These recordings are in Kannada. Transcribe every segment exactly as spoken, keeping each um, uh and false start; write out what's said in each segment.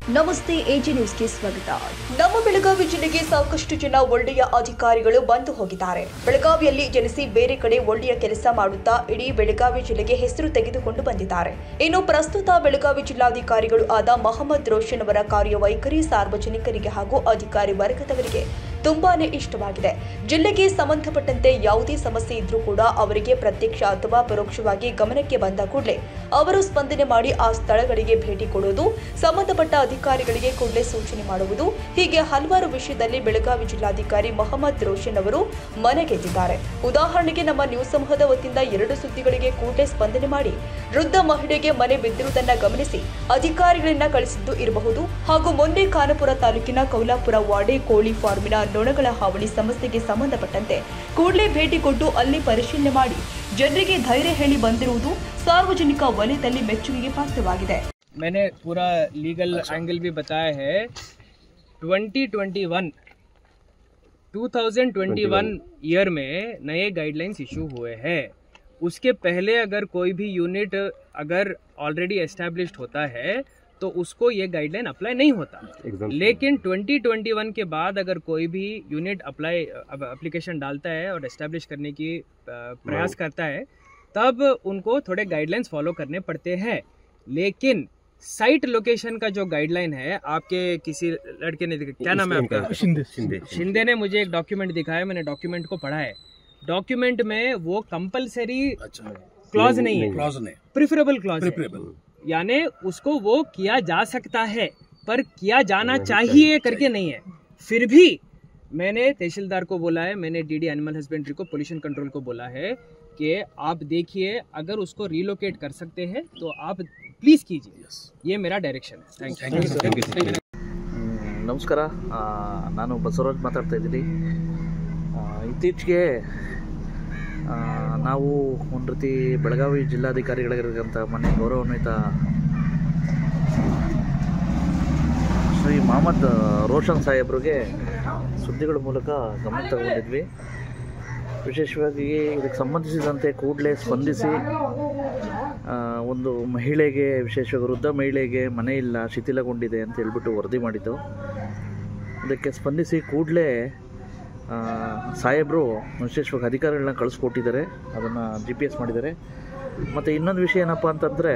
ನಮಸ್ತೆ ಎಜಿ ನ್ಯೂಸ್ಗೆ ಸ್ವಾಗತ. ನಮ್ಮ ಬೆಳಗಾವಿ ಜಿಲ್ಲೆಗೆ ಸಾಕಷ್ಟು ಜನ ಒಳ್ಳೆಯ ಅಧಿಕಾರಿಗಳು ಬಂದು ಹೋಗಿದ್ದಾರೆ. ಬೆಳಗಾವಿಯಲ್ಲಿ ಜನಿಸಿ ಬೇರೆ ಕಡೆ ಒಳ್ಳೆಯ ಕೆಲಸ ಮಾಡುತ್ತಾ ಇಡೀ ಬೆಳಗಾವಿ ಜಿಲ್ಲೆಗೆ ಹೆಸರು ತೆಗೆದುಕೊಂಡು ಬಂದಿದ್ದಾರೆ. ಇನ್ನು ಪ್ರಸ್ತುತ ಬೆಳಗಾವಿ ಜಿಲ್ಲಾಧಿಕಾರಿಗಳು ಆದ ಮೊಹಮ್ಮದ್ ರೋಷನ್ ಅವರ ಕಾರ್ಯವೈಖರಿ ಸಾರ್ವಜನಿಕರಿಗೆ ಹಾಗೂ ಅಧಿಕಾರಿ ವರ್ಗದವರಿಗೆ ತುಂಬಾನೇ ಇಷ್ಟವಾಗಿದೆ. ಜಿಲ್ಲೆಗೆ ಸಂಬಂಧಪಟ್ಟಂತೆ ಯಾವುದೇ ಸಮಸ್ಯೆ ಇದ್ರೂ ಕೂಡ ಅವರಿಗೆ ಪ್ರತ್ಯಕ್ಷ ಅಥವಾ ಪರೋಕ್ಷವಾಗಿ ಗಮನಕ್ಕೆ ಬಂದ ಕೂಡಲೇ ಅವರು ಸ್ಪಂದನೆ ಮಾಡಿ ಆ ಸ್ಥಳಗಳಿಗೆ ಭೇಟಿ ಕೊಡುವುದು, ಸಂಬಂಧಪಟ್ಟ ಅಧಿಕಾರಿಗಳಿಗೆ ಕೂಡಲೇ ಸೂಚನೆ ಮಾಡುವುದು, ಹೀಗೆ ಹಲವಾರು ವಿಷಯದಲ್ಲಿ ಬೆಳಗಾವಿ ಜಿಲ್ಲಾಧಿಕಾರಿ ಮೊಹಮ್ಮದ್ ರೋಷನ್ ಅವರು ಮನೆಗೆದ್ದಿದ್ದಾರೆ. ಉದಾಹರಣೆಗೆ ನಮ್ಮ ನ್ಯೂಸ್ ಸಮೂಹದ ವತಿಯಿಂದ ಎರಡು ಸುದ್ದಿಗಳಿಗೆ ಕೂಡಲೇ ಸ್ಪಂದನೆ ಮಾಡಿ ವೃದ್ಧ ಮಹಿಳೆಗೆ ಮನೆ ಬಿದ್ದಿರುವುದನ್ನು ಗಮನಿಸಿ ಅಧಿಕಾರಿಗಳನ್ನ ಕಳಿಸಿದ್ದು ಇರಬಹುದು. ಹಾಗೂ ಮೊನ್ನೆ ಖಾನಾಪುರ ತಾಲೂಕಿನ ಕೌಲಾಪುರ ವಾಡೆ ಕೋಳಿ ಫಾರ್ಮಿನ ನೊಣಗಳ ಹಾವಳಿ ಸಮಸ್ಯೆಗೆ ಸಂಬಂಧಪಟ್ಟಂತೆ ಕೂಡಲೇ ಭೇಟಿ ಕೊಟ್ಟು ಅಲ್ಲಿ ಪರಿಶೀಲನೆ ಮಾಡಿ ಜನರಿಗೆ ಧೈರ್ಯ ಹೇಳಿ ಬಂದಿರುವುದು ಸಾರ್ವಜನಿಕ ವಲಯದಲ್ಲಿ ಮೆಚ್ಚುಗೆಗೆ ಪಾತ್ರವಾಗಿದೆ. मैंने पूरा लीगल एंगल भी बताया है. Twenty twenty one two thousand twenty one year में नए गाइडलाइंस इशू हुए हैं. उसके पहले अगर कोई भी यूनिट अगर ऑलरेडी एस्टैब्लिश्ड होता है तो उसको ये गाइडलाइन अप्लाई नहीं होता. लेकिन ट्वेंटी ट्वेंटी वन के बाद अगर कोई भी यूनिट अप्लाई एप्लीकेशन डालता है और एस्टैब्लिश करने की प्रयास करता है तब उनको थोड़े गाइडलाइंस फॉलो करने पड़ते हैं. लेकिन साइट लोकेशन का जो गाइडलाइन है, आपके किसी लड़के ने, क्या नाम है आपका? शिंदे. शिंदे शिंदे ने मुझे एक डॉक्यूमेंट दिखाया, मैंने डॉक्यूमेंट को पढ़ा है. डॉक्यूमेंट में वो कंपलसरी क्लॉज नहीं है, क्लॉज नहीं, प्रिफरेबल क्लॉज है. यानी उसको वो किया जा सकता है पर किया जाना चाहिए करके नहीं है. फिर भी मैंने तहसीलदार को बोला है, मैंने डीडी एनिमल हस्बेंड्री को, पोल्यूशन कंट्रोल को बोला है कि आप देखिए अगर उसको रिलोकेट कर सकते हैं तो आप प्लीज़ कीजिए. ये मेरा डायरेक्शन है. Thank you. ನಮಸ್ಕಾರ, ನಾನು ಬಸವರಾಜ್ ಮಾತಾಡ್ತಾ ಇದ್ದೀನಿ. ಇತ್ತೀಚೆಗೆ ನಾವು ಒಂದು ರೀತಿ ಬೆಳಗಾವಿ ಜಿಲ್ಲಾಧಿಕಾರಿಗಳಿಗಿರ್ತಕ್ಕಂಥ ಮನೆ ಗೌರವಾನ್ವಿತ ಶ್ರೀ ಮೊಹಮ್ಮದ್ ರೋಷನ್ ಸಾಹೇಬ್ರಿಗೆ ಸುದ್ದಿಗಳ ಮೂಲಕ ಗಮನ ತಗೊಂಡಿದ್ವಿ. ವಿಶೇಷವಾಗಿ ಇದಕ್ಕೆ ಸಂಬಂಧಿಸಿದಂತೆ ಕೂಡಲೇ ಸ್ಪಂದಿಸಿ ಒಂದು ಮಹಿಳೆಗೆ, ವಿಶೇಷವಾಗಿ ವೃದ್ಧ ಮಹಿಳೆಗೆ ಮನೆ ಇಲ್ಲ, ಶಿಥಿಲಗೊಂಡಿದೆ ಅಂತ ಹೇಳ್ಬಿಟ್ಟು ವರದಿ ಮಾಡಿದ್ದು. ಇದಕ್ಕೆ ಸ್ಪಂದಿಸಿ ಕೂಡಲೇ ಸಾಹೇಬರು ವಿಶೇಷವಾಗಿ ಅಧಿಕಾರಿಗಳನ್ನ ಕಳಿಸ್ಕೊಟ್ಟಿದ್ದಾರೆ, ಅದನ್ನು ಜಿ ಪಿ ಎಸ್ ಮಾಡಿದ್ದಾರೆ. ಮತ್ತು ಇನ್ನೊಂದು ವಿಷಯ ಏನಪ್ಪ ಅಂತಂದರೆ,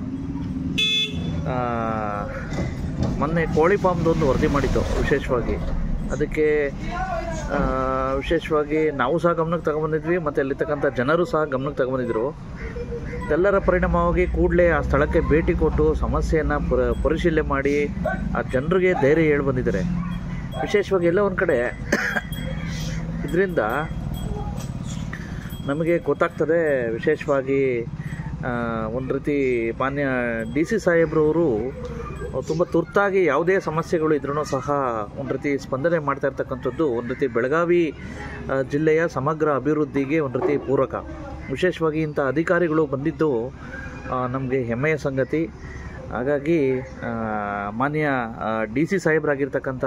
ಮೊನ್ನೆ ಕೋಳಿ ಫಾರ್ಮ್ದೊಂದು ವರದಿ ಮಾಡಿದ್ದು ವಿಶೇಷವಾಗಿ. ಅದಕ್ಕೆ ವಿಶೇಷವಾಗಿ ನಾವು ಸಹ ಗಮನಕ್ಕೆ ತಗೊಂಬಂದಿದ್ವಿ ಮತ್ತು ಅಲ್ಲಿರ್ತಕ್ಕಂಥ ಜನರು ಸಹ ಗಮನಕ್ಕೆ ತಗೊಂಬಂದಿದ್ರು. ಎಲ್ಲರ ಪರಿಣಾಮವಾಗಿ ಕೂಡಲೇ ಆ ಸ್ಥಳಕ್ಕೆ ಭೇಟಿ ಕೊಟ್ಟು ಸಮಸ್ಯೆಯನ್ನು ಪರ ಪರಿಶೀಲನೆ ಮಾಡಿ ಆ ಜನರಿಗೆ ಧೈರ್ಯ ಹೇಳಿ ಬಂದಿದ್ದಾರೆ. ವಿಶೇಷವಾಗಿ ಎಲ್ಲ ಒಂದು ಕಡೆ ಇದರಿಂದ ನಮಗೆ ಗೊತ್ತಾಗ್ತದೆ. ವಿಶೇಷವಾಗಿ ಒಂದು ರೀತಿ ಮಾನ್ಯ ಡಿ ಸಿ ಸಾಹೇಬ್ರವರು ತುಂಬ ತುರ್ತಾಗಿ ಯಾವುದೇ ಸಮಸ್ಯೆಗಳು ಇದ್ರೂ ಸಹ ಒಂದು ರೀತಿ ಸ್ಪಂದನೆ ಮಾಡ್ತಾ ಇರ್ತಕ್ಕಂಥದ್ದು ಒಂದು ರೀತಿ ಬೆಳಗಾವಿ ಜಿಲ್ಲೆಯ ಸಮಗ್ರ ಅಭಿವೃದ್ಧಿಗೆ ಒಂದು ರೀತಿ ಪೂರಕ. ವಿಶೇಷವಾಗಿ ಇಂಥ ಅಧಿಕಾರಿಗಳು ಬಂದಿದ್ದು ನಮಗೆ ಹೆಮ್ಮೆಯ ಸಂಗತಿ. ಹಾಗಾಗಿ ಮಾನ್ಯ ಡಿ ಸಿ ಸಾಹೇಬರಾಗಿರ್ತಕ್ಕಂಥ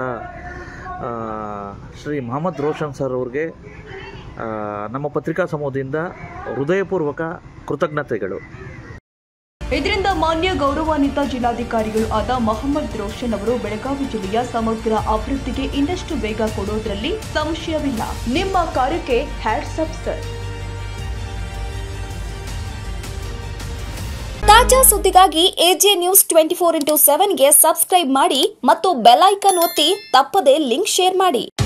ಶ್ರೀ ಮೊಹಮ್ಮದ್ ರೋಷನ್ ಸರ್ ಅವ್ರಿಗೆ ನಮ್ಮ ಪತ್ರಿಕಾ ಸಮೂಹದಿಂದ ಹೃದಯಪೂರ್ವಕ ಕೃತಜ್ಞತೆಗಳು. ಇದರಿಂದ ಮಾನ್ಯ ಗೌರವಾನ್ವಿತ ಜಿಲ್ಲಾಧಿಕಾರಿಗಳು ಆದ ಮೊಹಮ್ಮದ್ ರೋಷನ್ ಅವರು ಬೆಳಗಾವಿ ಜಿಲ್ಲೆಯ ಸಮಗ್ರ ಅಭಿವೃದ್ಧಿಗೆ ಇನ್ನಷ್ಟು ವೇಗ ಕೊಡುವುದರಲ್ಲಿ ಸಂಶಯವಿಲ್ಲ. ನಿಮ್ಮ ಕಾರ್ಯಕ್ಕೆ ಹ್ಯಾಟ್ಸ್ ಆಫ್ ಸರ್. ತಾಜಾ ಸುದ್ದಿಗಾಗಿ AJ news twenty four into ಸೆವೆನ್ಗೆ ಸಬ್ಸ್ಕ್ರೈಬ್ ಮಾಡಿ ಮತ್ತು ಬೆಲ್ ಐಕಾನ್ ಒತ್ತಿ ತಪ್ಪದೇ ಲಿಂಕ್ ಶೇರ್ ಮಾಡಿ.